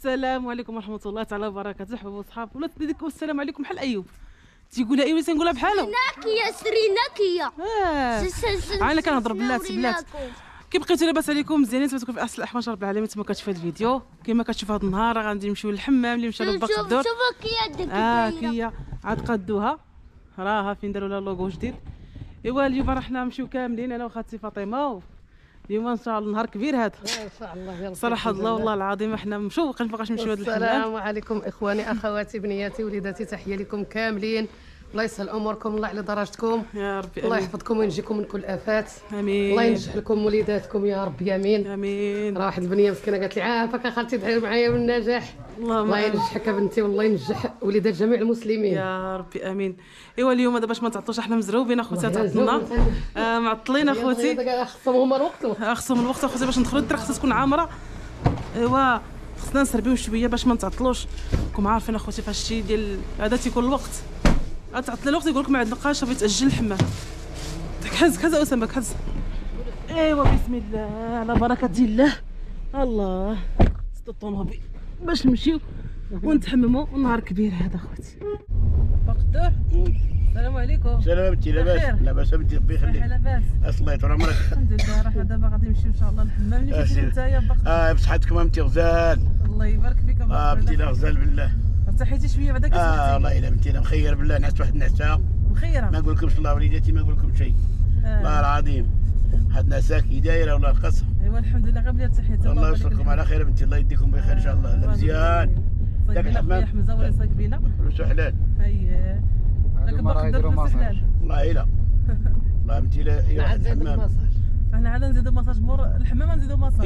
السلام عليكم ورحمه الله تعالى وبركاته. حباب وصحاب ولا تديك السلام عليكم بحال ايوب تيقولها ايوا تنقولها بحالو ناكيه سريناكيه. انا كنهضر بلات كي بقيتوا لاباس عليكم مزيانين تبقوا في احسن الاحوال رب العالمين. تما كتشوف هذا الفيديو كما كتشوف هذا النهار غادي نمشيو للحمام اللي مشى لباق الدور. شوف كي كيا عاد قادوها راها فين داروا لها لوغو جديد. ايوا اليوم راه حنا نمشيو كاملين انا وخالتي فاطمه. اليوم ان شاء الله نهار كبير هذا ان شاء الله. يلا صراحه الله والله العظيم احنا مشوقين فوقاش نمشيو هذا الحمام. السلام عليكم اخواني اخواتي بنياتي وليداتي، تحيه لكم كاملين. الله يسهل اموركم، الله على درجتكم يا ربي الله امين يحفظكم وينجيكم من كل افات. امين الله ينجح لكم وليداتكم يا رب يمين. امين. راه واحد البنيه مسكينه قالت لي عافاك اخالتي دعي معايا بالنجاح. الله ينجحك بنتي والله ينجح وليدات جميع المسلمين يا ربي امين. ايوا اليوم هذا باش ما تعطلوش احنا مزروبين اخوتي تعطلنا معطلين اخوتي خصهم هما الوقت خصهم الوقت اخوتي باش ندخلوا الدار خصها تكون عامره. ايوا خصنا نسربيو شويه باش ما نتعطلوش. راكم عارفين اخوتي فاش الشيء ديال هذا تيكون الوقت تعطل الوقت يقول لك ما عندناش صافي تاجل الحمام. كحز اسامه كحز. ايوا بسم الله على بركه الله. الله سد الطوموبيل باش نمشيو ونتحمموا ونهار كبير هذا اخوتي. بقدور السلام عليكم. سلام بنتي لاباس؟ لاباس بنتي ربي يخليك. لاباس الله يطول عمرك. الحمد لله. راه دابا غادي نمشيو ان شاء الله للحمام اللي مشيتي نتايا بقدور. بصحتكم بنتي غزال. الله يبارك فيك بنتي لا غزال بالله. ارتحيتي شويه بعدا كسمعتي؟ والله الا بنتي انا مخير بالله نعست واحد النعسه مخيره ما نقول لكمش الله وليداتي ما نقول لكم شيء. والله العظيم واحد النعسه كي دايره والله القصر. ايوا الحمد لله غير بلي ارتحيتي الله يوصلكم على خير بنتي الله يديكم بخير ان شاء الله. لا مزيان داك الحمام حمزه ولا صايق بينا فلوسو حلال. اييه داك باقي نديرو فلوس حلال. والله الا والله بنتي لا عاد زاد المساج. احنا عاد نزيدو مساج مور الحمام نزيدو مساج.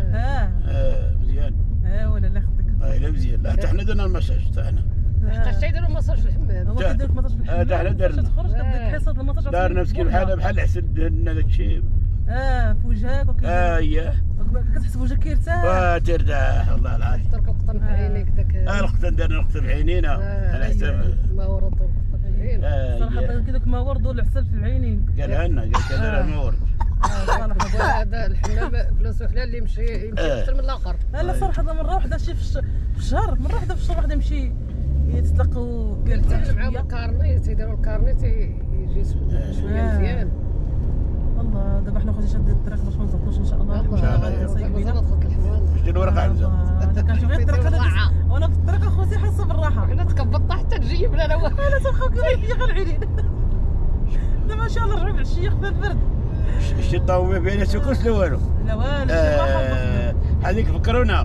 مزيان. ولا لا خدك لا مزيان. لا حتى حنا درنا المساج تاعنا. حتى يديروا مساج في الحمام. هو كيدير لك مساج في الحمام. حنا درنا. تخرج كدير حصاد المساج دارنا مسكين بحال حسد لنا داك الشيء. في وجهك اييه كتحس بوجهك كيرتاح. ترتاح والله العظيم. درك القطن في عينيك داك. القطن درنا القطن في عينينا على حساب ما ورد القطن في العين. صراحه كي داك ما ورد والعسل في العينين قالها لنا قال كذا ما ورد. هذا الحمام فلوسو حلال اللي يمشي اكثر من الاخر. لا صراحه مره واحده شي في الشهر مره واحده في الشهر واحد يمشي يتلاقوا يرتاح معاهم الكارني تيديروا الكارني تيجي شويه مزيان. الله دابا حنا خوتي شادين الطريق باش ما نزبطوش ان شاء الله. ان شاء الله مازال دخلت الحمام. واش دير الورقه حمزه؟ انا كنشوف غير الطريق وانا في الطريق اخوتي حاسه بالراحه. حنا تكبطنا حتى تجيب لنا واحد. انا تبقاو كيف فيا غير العينين. دابا ان شاء الله نرجعوا العشيه خفيف البرد. شتي طاومه بين سكوت لا والو. لا والو هذيك فكرونا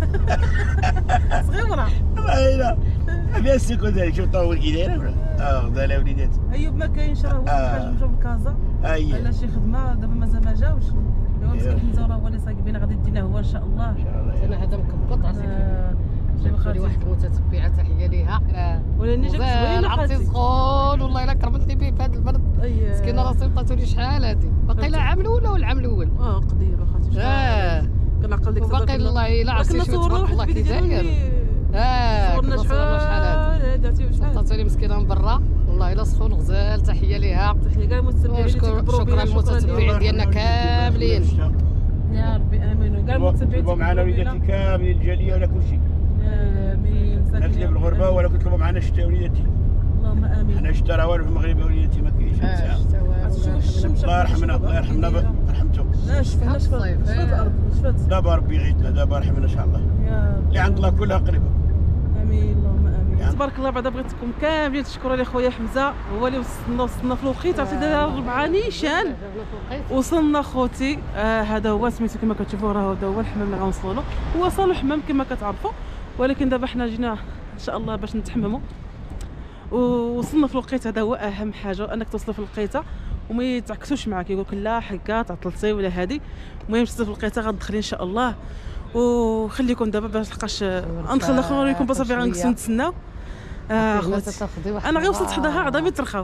صغيره. لا بين السكوت هذيك شوف طاول كي دايره. غزاله وليداتي. ايوب ما كاينش راه هو حاجه مشاو لكازا. لا شي خدمه دابا مازال ما جاوش. ايوا مسكين حمزه راه هو اللي صايب بينا غادي يدينا هو ان شاء الله. ان شاء الله. انا هذا مكبط عرفتي جابت لي واحد المتتبعه تحيه ليها. ولا ني جاك زوينه عرفتي سخون والله الا كرمتني به في هذا البرد. مسكينه راسي بقاتو لي شحال هذه باقي لها عام الاول ولا العام الاول. قدير اخاتي كنعقل ديك باقي الله الا عرفتي شويه تبارك الله كي داير. صورنا شحال درتي شحال عطاتها لي مسكينه من برا والله الا سخون غزال تحيه ليها. تحيه كاع المتتبعين شكرا للمتتبعين ديالنا كاملين يا ربي امين وكاع المتتبعين طلبوا معنا وليداتي كاملين الجاليه ولا كل شيء. امين. ناس اللي بالغربه ولا كيطلبوا معنا الشتاء وليداتي. اللهم امين. حنا الشتاء راه والو في المغرب وليداتي ما كاينش الشمس. الله يرحمنا الله يرحمنا رحمته. لا شفات الارض شفات. دابا ربي يغيثنا دابا رحمنا ان شاء الله. اللي عند الله كلها قريبه. امين اللهم امين. تبارك الله. بعدا بغيتكم كاملين تشكروا لي خويا حمزه هو اللي وصلنا في الوقيته عرفتي داير 4 نيشان وصلنا خوتي. هذا هو سميتو كما كتشوفوا راه هذا هو الحمام اللي غنوصلوا له. هو صالو حمام كما كتعرفوا ولكن دابا حنا جينا ان شاء الله باش نتحمموا ووصلنا في الوقيته. هذا هو اهم حاجه انك توصل في الوقيته وما يتعكسوش معاك يقول لك لا حكا تعطلتي ولا هذه. المهم توصل في الوقيته غتدخلي ان شاء الله. وخليكم دابا باش لحقاش ندخل نوريكم بصافي غنجلسوا نتسناو. انا غير وصلت حداها عظامي ترخاو.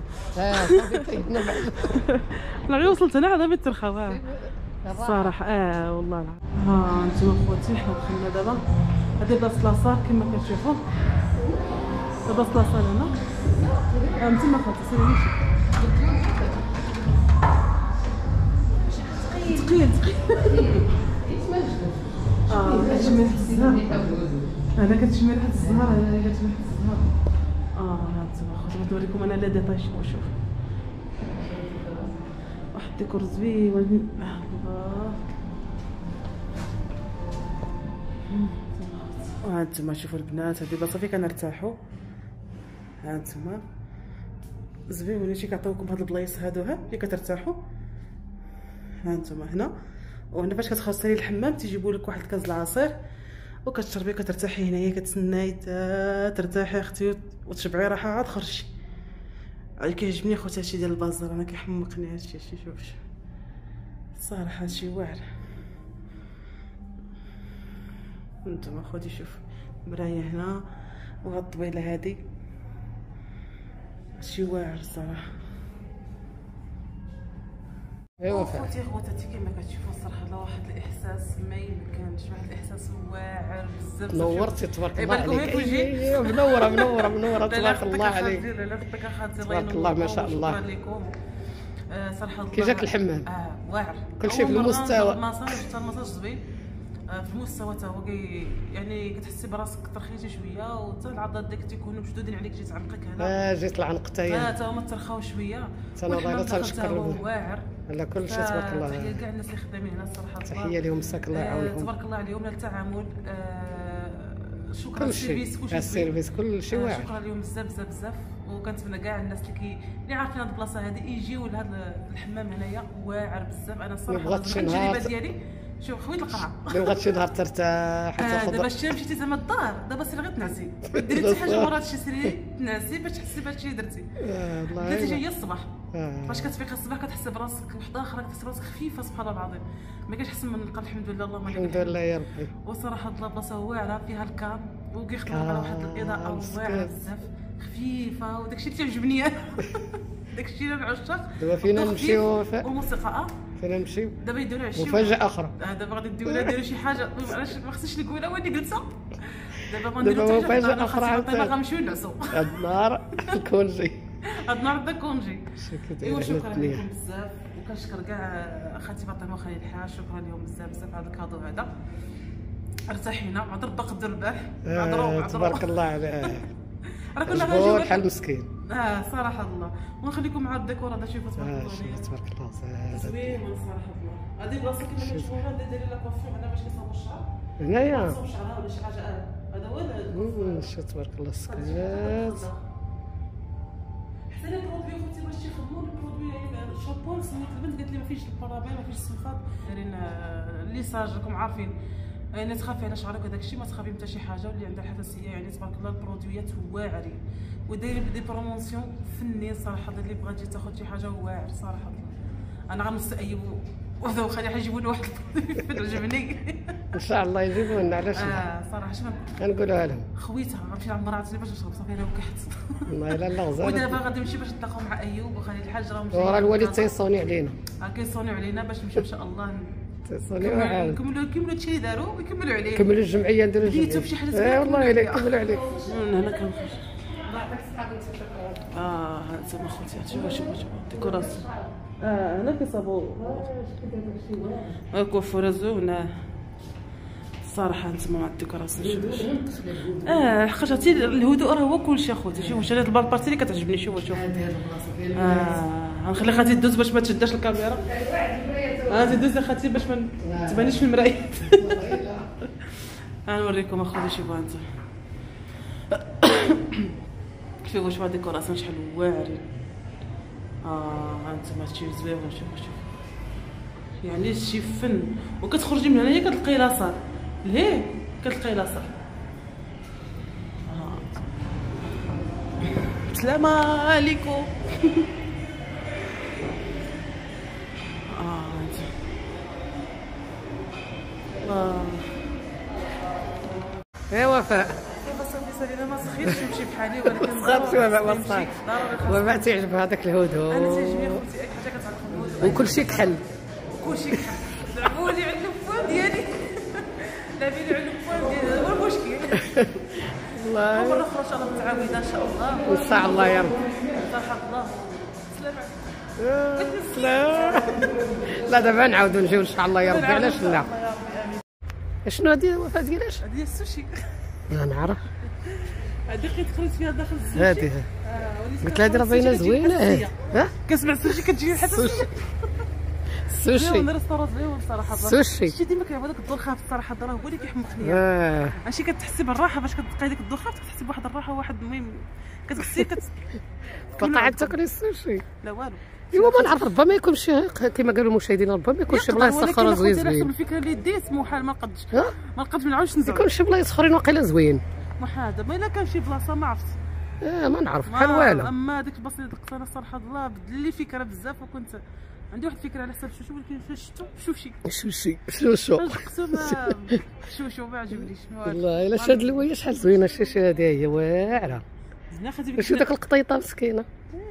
انا غير وصلت هنا عظامي ترخاو الصراحه. والله العظيم. انتما خوتي حنا دخلنا دابا هذه بلاصه لاصال كما كتشوفوا. بلاصه لاصال هنا انتما خوتي سيري ثقيل. اجمل بزاف. هذا كتشمي ريحه الزهر، هذا كتشمي ريحه الزهر. هانتوما خوتي نوريكم انا لا ديطاي. شوف واحد الديكور زوين. هانتوما شوفوا البنات، هذه بلاصه فين كنرتاحوا. هانتوما زوينين شي كيعطيوكم هاد البلايص هادو ها فين كترتاحوا. هانتوما هنا، وهنا فاش كتخلصي الحمام تيجيبوا لك واحد الكاس العصير وكتشربي، كترتاحي هنايا، كتسناي ترتاحي اختي وتشبعي راحه عاد خرجي. كيعجبني خوتي هادشي ديال البازار، انا كيحمقني هادشي. شوف صراحه هادشي واعر. انتما خوتي شوف مرايه هنا وهاد الطبيله هادي، هادشي واعر الصراحه. ايوا خوتي خواتاتي كما كتشوفوا الصراحه لا واحد الاحساس ما يمكنش، واحد الاحساس واعر بزاف. نورتي تبارك الله عليك. ايوا منوره تبارك الله عليك. تبارك الله ما شاء الله. شكرا لكم صراحه. كي جاك الحمام؟ واعر، كل شيء في المستوى. المساج حتى المساج زوين في المستوى تا هو يعني كتحسي براسك ترخيتي شويه، وحتى العضلات ديالك تيكونوا مشدودين عليك، جيت عنقك هنا. جيت العنق حتى هي. تا هما ترخاو شويه. انا والله تنشكر لهم واعر على كل شيء تبارك الله. تحيه كاع الناس اللي خدامين هنا الصراحه. تحيه لهم، مساك الله يعاونهم. تبارك الله عليهم، التعامل شكرا كل شيء السيرفيس كل شيء واعر. شكرا لهم بزاف. وكنتمنى كاع الناس اللي عارفين هاد البلاصه هادي يجيو لهذا الحمام هنايا، واعر بزاف. انا الصراحه التجربه ديالي شوف خويت القرعه. بغات شي نهار ترتاح دابا شتي مشيتي زعما الدار، دابا سير غير تنعسي، ديري حتى حاجه مورا هادشي، سيري تنعسي باش تحسي بهادشي اللي درتي. بديتي جايه الصباح، فاش كتفيقي الصباح كتحسي براسك وحده اخرى، كتحسي براسك خفيفه سبحان الله العظيم. ما كاينش احسن من القلب. الحمد لله اللهم لك الحمد لله يا ربي. وصراحه هاد البلاصه واعره، فيها الكام وكيخدموا على واحد الاضاءه واعره بزاف، خفيفه، وداكشي اللي تعجبني انا. داكشي اللي العشاق. دابا فينا نمشيو والموسيقى فينا نمشيو دابا يديروا عشيه مفاجاه اخرى. دابا غادي نديروا شي حاجه ما خصنيش نقولها واني قلتها. دابا مفاجاه اخرى. دابا غنمشيو نعسو هاد النهار كونجي. هاد النهار بدا كونجي. ايوا شكرا لكم بزاف، وكنشكر كاع خالتي فاطمه وخالي الحاج، شكرا لهم بزاف على الكادو هذا. ارتاحينا عاد ربا قدر البارح. عذروا تبارك الله عليك. راه كنا غنجيو بحال مسكين. صراحه الله. ونخليكم مع الديكور هذا. شوفوا تبارك الله. تبارك الله زوين صراحه الله. هذه بلاصه كما كتشوفوها دايرين لا كوافير هنا باش كيصاوبوا الشعر. هنايا كيصاوبوا شعرها ولا شي حاجه. هذا هو شوف تبارك الله السكات. حتى لي برودوي خوتي باش تيخدموا البرودوي شامبون. سميت البنت قالت لي ما فيش البارابين ما فيش السلفات، دايرين ليساج راكم عارفين، يعني تخافي على شعرك وداك الشيء، ما تخافي حتى شي حاجه. واللي عندها الحساسيه يعني تبارك الله البرودويات واعرين، ودايرين دي برومونسيون فنين صراحه. اللي بغات تجي تاخذ شي حاجه واعر صراحه. انا غنستأيب وهذا وخلي يجيبوا لنا واحد عجبني. ان شاء الله يجيبوا لنا. علاش لا؟ صراحه شنو غنقولها لهم. خويتها غنمشي لعند مراتي باش نشرب صافي انا وكحت. والله الا لا غزال. ودابا غادي نمشي باش نتلاقاو مع ايوب وخالي الحاج راهم جايين. وراه الوالد تيصوني علينا. كيصونيو علينا باش نمشيو ان شاء الله. نكملوا هادشي اللي داروا ويكملوا عليه. كملوا الجمعيه نديروا الجمعيه. بديتو بشي حاجه. والله الا كملوا عليه. هنا كنخرج. الله يعطيك الصحه بنتي. شكرا. هانتوما خوتي شوفوا ديكوراسيون. هنا كيصاوبوا كوافوره زوينه صراحه. نتوما مع الديكوراسيون شوفوا. حقاش عرفتي الهدوء راه هو كلشي اخوتي. شوفوا انا البارتي اللي كتعجبني. شوفوا غنخلي خالتي تدوز باش ما تشداش الكاميرا. تدوز خالتي باش ما تبانيش في المرايه. غنوريكم اخوتي. شوفوا انت شوفوا الديكوراسيون شحال واعرين. هانتوما هادشي زوين. شوفوا يعني شي فن. وكتخرجي من هنايا كتلقاي لاصال لهيه، كتلقاي لاصال. السلام عليكم. يا وفاء صافي ما سخيتش نمشي بحالي، ولكن صافي وفاء وفاء تيعجب هذاك الهدوء. انا تيعجبني خوتي اي حاجه كتعرف الهدوء وكلشي كحل. كلشي كحل. لعبوا لي على الفون ديالي. لعبي لي على الفون ديالي هو المشكل. والله مرة أخرى إن شاء الله متعاودة إن شاء الله. إن شاء الله يا رب. صحة الله. سلام. لا دابا نعاودو نجيو إن شاء الله يا ربي. علاش لا؟ شنو هادي وفاء ديالاش؟ هادي السوشي. لا نعرف هذيك اللي دخلت فيها داخل السوشي. هذه قلت لها هذه راه باينه زوينه. ها كنسمع السوشي كتجي حتى السوشي زوين ريستورون زوين بصراحه. السوشي شتي ديما كيعمل داك الدور خافت الصراحه، راه هو اللي كيحمقني. ماشي كتحسي بالراحه فاش كتلقاي ديك الدور خافت، كتحسي بواحد الراحه واحد المهم كتحسي باقا تاكلي السوشي. لا والو. ايوا ما نعرف، ربما يكون شي كما قالوا المشاهدين، ربما يكون شي بلايص اخرى زوين ولكن الفكره اللي ديت محال ما نقدش ما نعاودش نزرب. يكون شي بلايص اخرين واقيلا زوين محال. دابا الا كان شي بلاصه ما عرفت ما نعرف بحال والو. اما ديك البلاصه اللي دقت انا صراحه الله بدل لي فكره بزاف، وكنت عندي واحد الفكره على حساب الشوشو، ولكن فاش شفتو شوشو شوشو ما عجبنيش والله. الا شاد الويه شحال زوينه الشوشو هذه، هي واعره. شوف داك القطيطه مسكينه.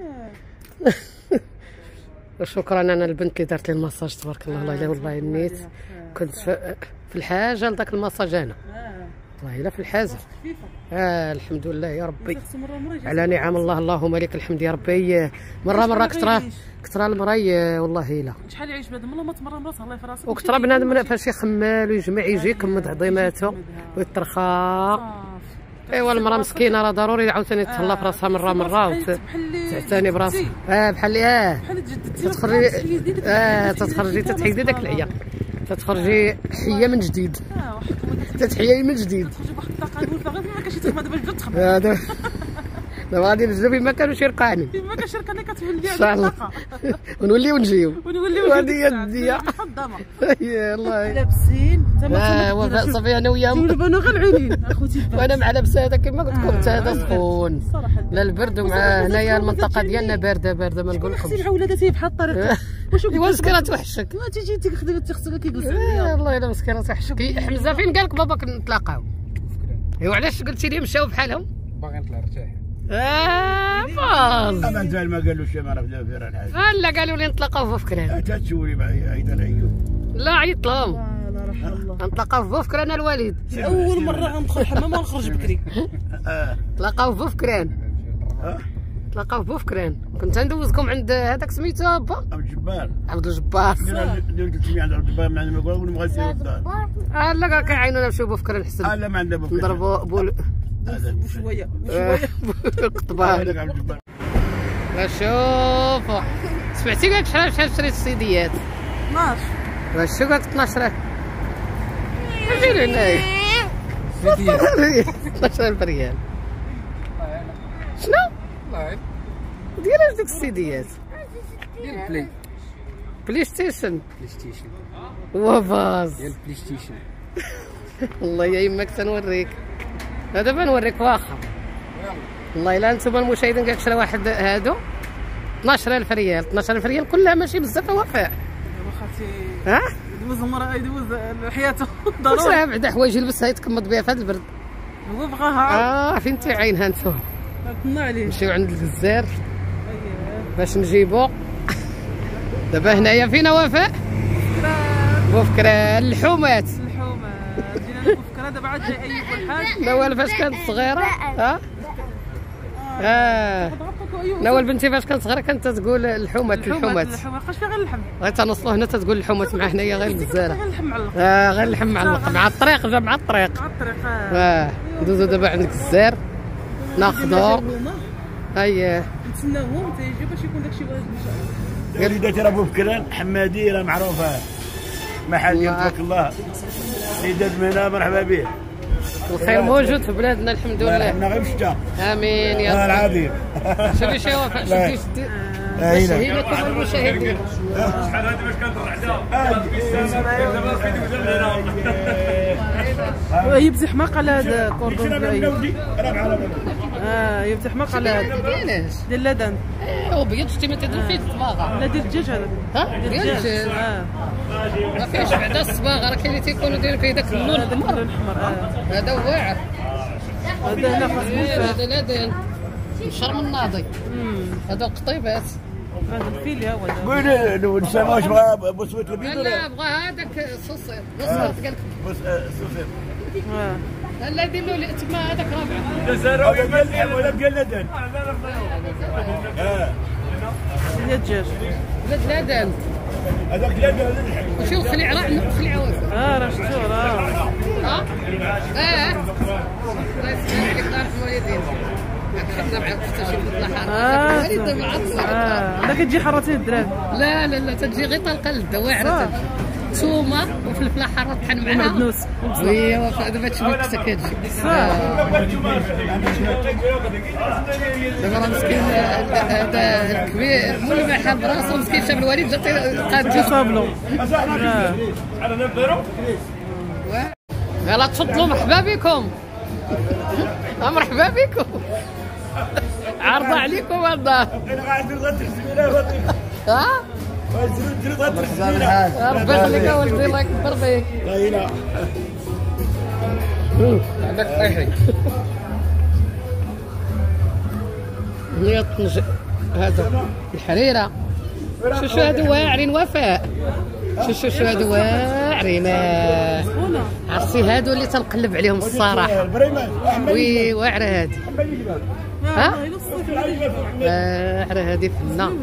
شكرا انا البنت اللي دارت لي المساج تبارك الله. والله الا والله نيت كنت في الحاجه لذاك المساج انا. والله الا في الحاجه. الحمد لله يا ربي على نعم الله، اللهم لك الحمد يا ربي. مره كثر المراي والله الا. شحال يعيش بهذا مره مرات الله يفراسك. وكثر بنادم فاش يخمل ويجمع يجي يكمد عظيماته ويترخى. ايوا المراه مسكينه راه ضروري عاوتاني تهلا في راسها مره وتعتني براسها. بحال تتخرجي تتحيدي داك العيا، تتخرجي حيه من جديد، تتحيي من جديد. دابا غادي نجلو فين ما كانوا شرقاني، ان شاء الله ونوليو نجيو هذه هي الدنيا. الله لابسين وفاء صافي انا وياهم انا غير العينين اخوتي، وانا مع لابسه هذا كما قلت لكم. هذا سخون لا البرد، ومع هنايا المنطقه ديالنا بارده ما نقول لكمش. مع ولاداتي بحال الطريق. ايوا مسكينه توحشك. ما تيجي تخدمي تغسل كيجلس. والله الا مسكينه توحشك. حمزه فين قال لك باباك نتلاقاو؟ ايوا علاش قلتي لي مشاو بحالهم؟ باغي نطلع نرتاح. فاز انا مازال ما قالوا شي، ما نبدا في الحاجه. لا قالوا لي نتلاقاو في فكران. تتشوري معايا ايضا ايوب. لا عيط لهم لا رحم الله. نتلاقاو في بوفكران الوالد. اول مره غندخل الحمام ونخرج بكري. تلاقاو في بوفكران. تلاقاو في بوفكران. كنت ندوزكم عند هذاك سميتو با عبد الجبار. عبد الجبار. قلت لي عند عبد الجبار ما عندنا ما نقول نبغى ندير الدار. لا كيعينونا نمشيو بوفكران حسن. لا ما عندنا بوفكران. نضربوا بول شويه قطبان. شوفوا سمعتي قالك شحال شريت السيديات؟ 12. شو قالك 12؟ اجي هنايا سيديات 12000 ريال. شنو؟ ديال اش ديك السيديات؟ ديال بلاي ستيشن. وفاز ديال البلاي ستيشن. والله يا يماك تنوريك. دابا نوريك واخا. والله الا انتم المشاهدين قالك شرا واحد هادو 12000 ريال. 12000 ريال كلها ماشي بزاف وفاء. واخا يدوز المراه يدوز حياته ضروري. واش بعدا حوايج يلبسها يتكمض بها في هذا البرد. هو بغاها. فين تيعينها انتم؟ عطنا عليه. نمشيو عند الجزار باش نجيبو. دابا هنايا فينا وفاء؟ بوفكران. الحومات. جينا بوفكران دابا عاد جاي ايوب الحاج. نوال فاش كانت صغيره نوال بنتي فاش كانت صغيره كانت تقول الحومات. واش فيها غير اللحم. غير تنوصلوا هنا تقول الحومات مع هنايا غير الجزاله. غير اللحم معلق. غير اللحم معلق مع الطريق. جا مع الطريق. ندوزو دابا عند الجزار ناخذو. اييه نتسناوهم تيجيو باش يكون داكشي واجد ان شاء الله. قال لي داتي راه بوفكران حمادي راه معروفه محل تبارك الله. سيدات مهنا مرحبا به. الخير موجود في بلادنا الحمد لله. احنا غير شتا. امين يا رب العظيم. شوفي شي وفاء شدي هي لكم المشاهدين. شحال هذه باش كانت الرعده دابا هي بزحماق على هذا كوردون بلاي. يفتح حماق على هذا ديال لادان. ابيض شتي ما تدير فيه الصباغه. لا ديال الدجاج هذا. ديال الدجاج. ما فيهش بعدا الصباغه، راه كاين اللي تيكونوا دايرين فيه داك اللون الاحمر. هذا واعر. هذا هنا خاص هذا لادان شرم الناضي. هذا قطيبات. هذا الفيل هو هذا. قول نسمع واش بغا بوسويت البيض ولا؟ لا بغا هذاك صوصير. قال لك صوصير. لا دير له تما هذاك رابعه. جزاروي ولا بقال لدن. ديال الدجاج. لادان. هذاك لدن. شوف خليعه راه خليعه وفاء. راه شفتو راه لا كتجي حرتين الدراري. لا لا لا تجي غير طلقه للدا واعره ثومه وفلفله حاره طحن معاها معدنوس. ايوا دابا تشوف كتا كتجي دابا راه مسكين هذا الكبير مول ما حاب راسو مسكين شاف الوالد جا قاد صابلو. يلا تفضلوا مرحبا بكم. مرحبا بكم. عرض عليكم هذا. ها؟ ربي يخليك ولدي الله يكبر فيك. لا عندك طيحي. هي هذا الحريرة. شو هادو واعرين وفاء. شو هادو واعرين. عرفتي هادو اللي تنقلب عليهم الصراحة. وي واعرة هادي. ها؟ واعرة هادي فنة.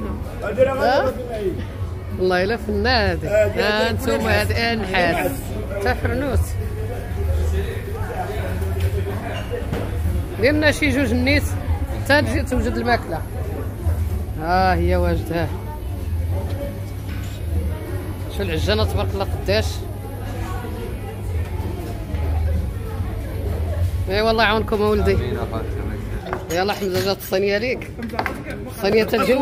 والله الا فنة هادي. ها انتوما هادي النحاس تا فرنوس. درنا شي جوج النيت حتى تجي توجد الماكلة. ها هي واجدة. شو العجانة تبارك الله قداش. اي والله يعاونكم ولدي. يلا حمزة جات الصينية ليك. الصينية تجي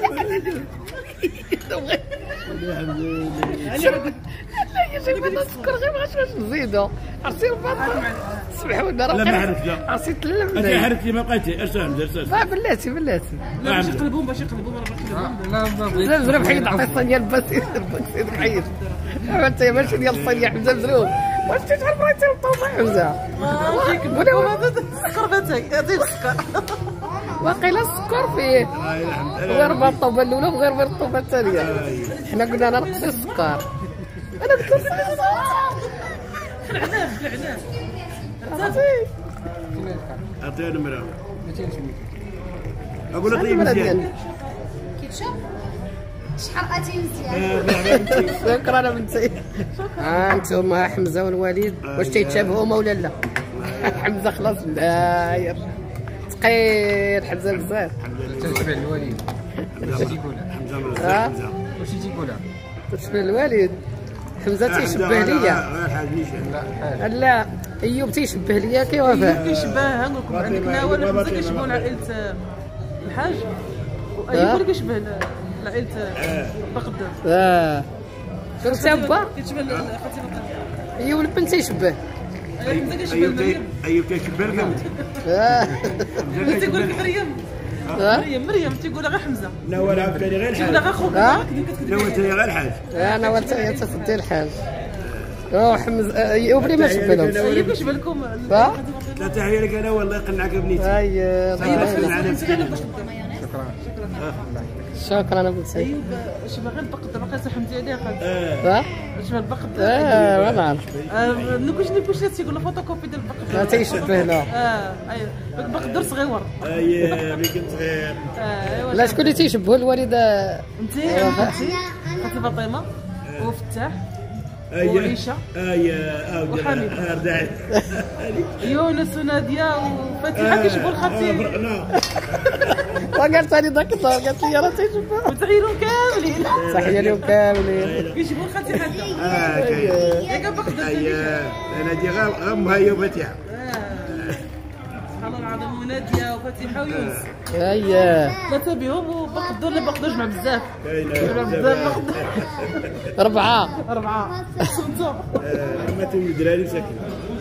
لا جايبنا السكر غير ما عرفتش واش نزيدو. عرفتي البطاطا سمحوا لنا راه لا ما عرفت لا عرفتي تلم انت عرفت لي ما بقيتي ارسل لا بلاتي لا باش يقلبوهم لا مزروب حيد عطي الصينيه البسيط حيد. انت ماشي ديال الصينيه حمزه مزروب واش تجعل بغيتي الطومه حمزه السكر باتاي عطيه السكر. واقيلا السكر فيه غير بالطوبه الاولى وغير بالطوبه الثانيه. حنا قلنا نقص السكر. انا بكل العناب اعطيها نمره اقول له طيب مزيان كيتشوف شحال اتي مزيان. شكرا بنتي. انتم حمزه والوالد واش تيتشابهوا ولا لا؟ حمزه خلاص داير ثقيل حمزه بزاف. تشبه الوالد واش تيقولها واش تيقولها تشبه الوالد. حمزه تيشبه ليا. لا ايوب تيشبه ليا كي وفاء. كيشبه نقولكم عندك ناول حمزه كيشبهوا لعائله الحاج وايوب كيشبه لعائله بقدر. شو تابا كيشبه خطيبه ايوب البنت تيشبه. حمزه كيشبه مريم. ايوب كيشبه لك انت تيقول لك مريم تيقولها غير حمزه. نوال عاوتاني غير الحاج. تيقولها غير خوك. نوال ثاني غير الحاج. انا وانت تسدي الحاج. حمزه ايوب اللي ما شبه لهم. ايوب كيشبه لكم. لا تحيه لك انا والله يقنعك بنيتي. شكرا انا بنتي. ايوب شبه غير البقدة ما كانش حمدي عليه قال شبه البقدة. ما نعرف. نكوش تيقول فوتوكوبي ديال البقدة. تيشبه له. ايوا البقدر صغيور. ملي كنت صغير. لا شكون اللي تيشبهوا الوالده؟ انت خالتي فاطمه وفتاح وعيشه وحميد يونس وناديه وفتيحه كيشبهوا الخالتي. وقالت لي ذاك النهار قالت لي راه تيشبهوا وتحيرهم كاملين. صحيه لهم كاملين كيشبهوا الخالتي حدا. ياك بقدر انا دي غم هي وفتيحه. سبحان الله العظيم وناديه وفتيحه ويونس. ثلاثه بهم وبقدر اللي بقدر جمع بزاف. بزاف أربعة. صنتو. ماتوا الدراري مساكين.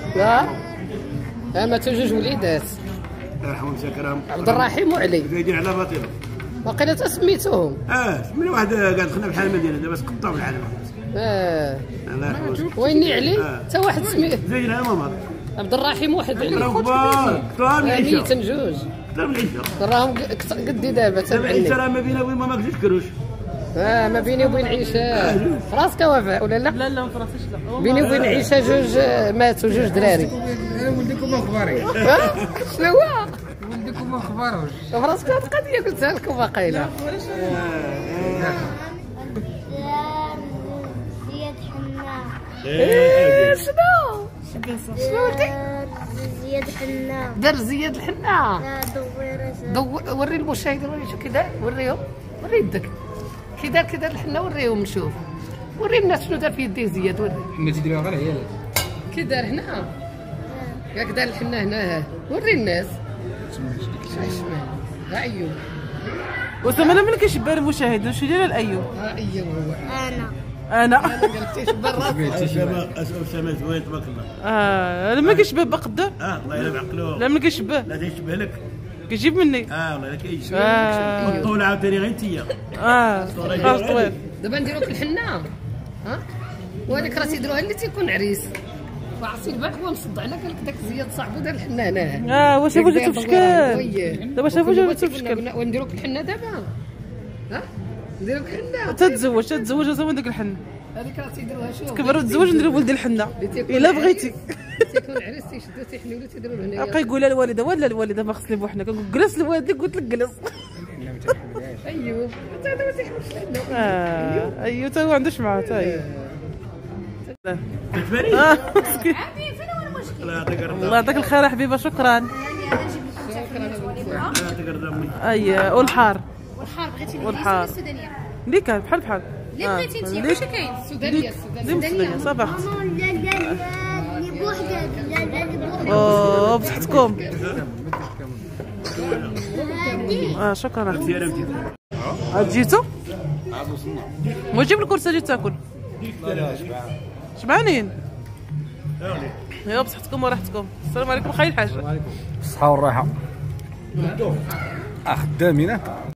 ماتوا جوج وليدات. الله يرحمهم ساكرهم. عبد الرحيم وعلي. زايدين على باطله. باقي لا سميتوهم. من واحد قال دخلنا بحال المدينه دابا سقطوا بالعالم. الله يرحمه. ويني علي؟ حتى واحد سميه. زايدين على ماما. عبد الرحيم واحد علي. كبار كبار من العيشه. ميتين جوج. كثر من العيشه. راهم قدي دابا تابعني. العيشه راه ما بينها وبين ماما كتذكروش. ما بيني وبين عيشه راسك وفاء ولا لا؟ لا ما فراسيش لا. بيني وبين عيشه جوج ماتوا جوج دراري. ولدكم ما خباري. شنو هو؟ ولدكم ما خباروش. فراسك هاد القضيه قلتها لكم باقيلا. زياد حنا. شنو؟ زياد الحنة. دار زياد الحنة. دويرة. وري المشاهدين وري شو كي دار، وريهم، وري يدك كي دار الحنة، وريهم نشوف، وري الناس شنو دار في يديه زياد، وري ما تديروها غير عيال كي دار هنا، ياك دار الحنة هنا، وري الناس ها أيوب. أسامة أنا من كيشبه المشاهد شو داير الأيوب؟ ها أيوب هو. أنا قلت تيشبه الراس. أسامة زوين تبارك الله. أنا ما كيشبه بقدر. الله يلا بعقلو. لا ما كيشبه. لا تيشبه لك. كيجيب مني. والله لا كيجيب. الطول عاوتاني غير انتيا. خلاص طويل. دابا نديرو لك الحنة، ها؟ وهذيك راه تيديروها اللي تيكون عريس. وعرفتي البارح هو مصدع على قال لك داك زياد صاحبو دار الحنة هنا. واش شافو جاتو بشكل. دابا شافو جاتو بشكل. ونديرو لك الحنة دابا، ها؟ نديرو لك الحنة. تتزوج أسامة ديك الحنة. هذيك راه تيديروها شوف. تكبر وتزوج نديرو ولدي الحنة. إلا بغيتي. تيكون عريس تيشدو تيحنيو له تيديرو له هنايا. يقولها الوالدة ولا الوالدة ما خصني بوحنا كنقول جلس الوالدة قلت لك جلس. ايوه حتى هذا ما تيحملش الحنة. ايوه تا هو عندوش معاه تا هي. تفري. مسكين. فين هو المشكل؟ الله يعطيك الخير حبيبه شكرا. غنجيب لكم تفاح. اي والحار. والحار بغيتي والحار. السودانية؟ اللي كان بحال. اللي بغيتي انت واش كاين؟ السودانية السودانية صافا. لا اللي بوحدك. لا اللي بوحدك. بصحتكم. شكرا. عاد جيتو؟ وجيب الكرسي جيت تاكل. شبعانين؟ يا بصحتكم وراحتكم. السلام عليكم خير الحاج. الصحة والراحة. خدامين